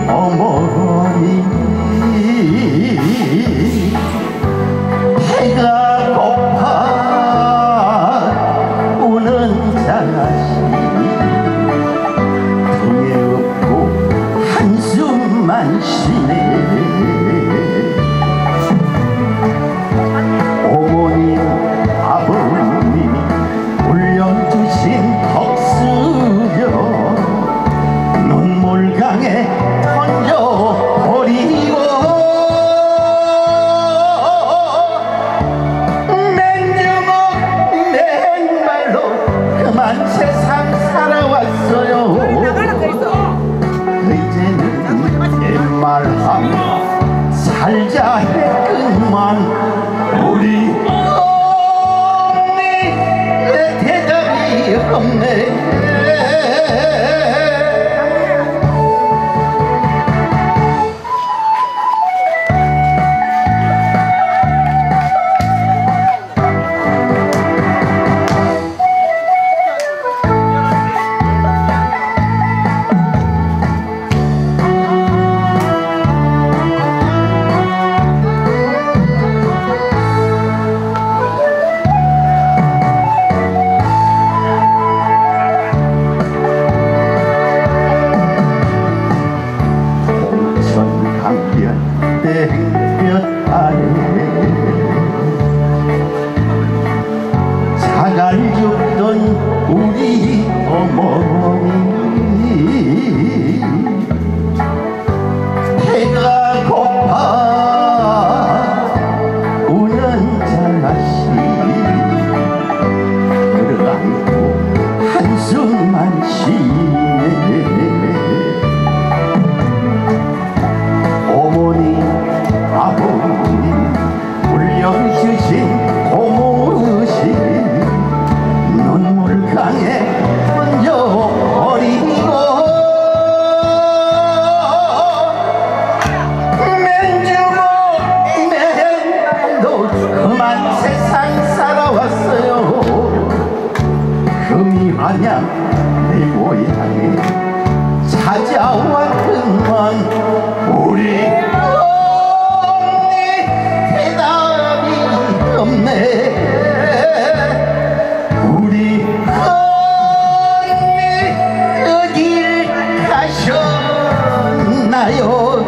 어머니 배가 고파 우는 자식 등에 업고 한숨만 쉬네 어머니 아버님이 올려주신 덕수저 눈물강에 던져버리고 맨주먹 맨발로 그만 세상 살아왔어요. 이제는 옛말하며 살자 했건만 우리 언니 대답이 없네. 땡볕 아래 자갈 줍던 우리 어머니 배가 고파 우는 자식 끌어안고 한숨만 쉬네. 어머니 아버님 올려주신 고무신 눈물강에 던져버리고 맨주먹 맨발로 그만 세상 살아왔어요. 금이 마냥 내 고향에 찾아왔건만 우리 언니 대답이 없네. 우리 언니 어딜 가셨나요?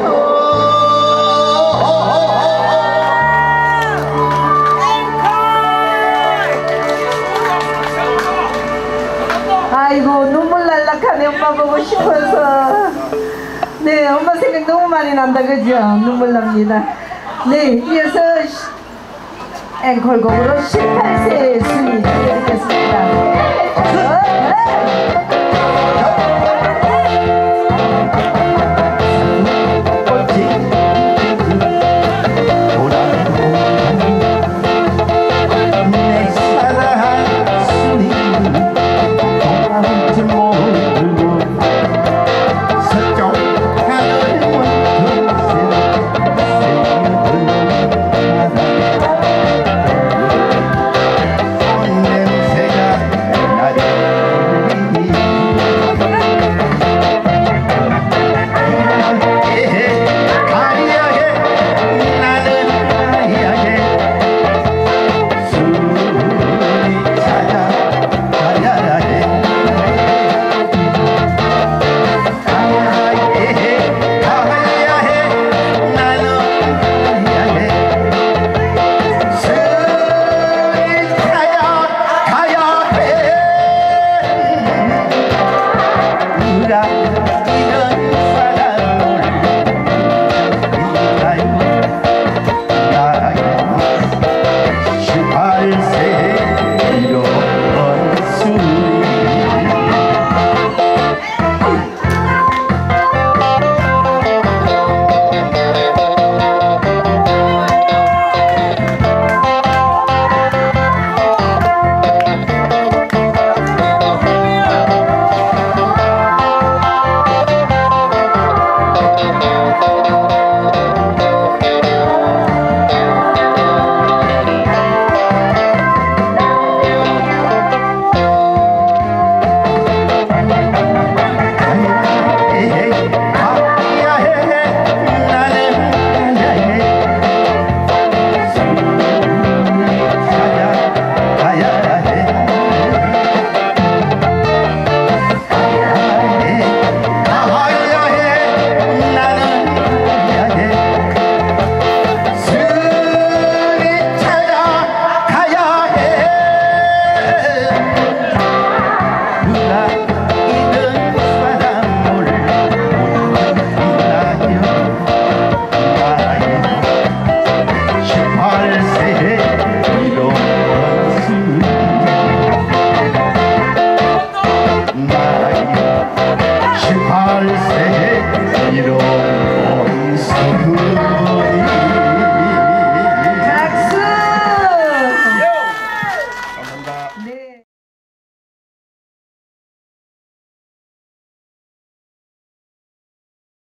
아이고 눈물 날락하네. 엄마 보고 싶어서. 네, 엄마 생각 너무 많이 난다 그죠? 눈물 납니다. 네, 이어서 앵콜곡으로 18세 순위 드리겠습니다. 냄새가 나리 벌써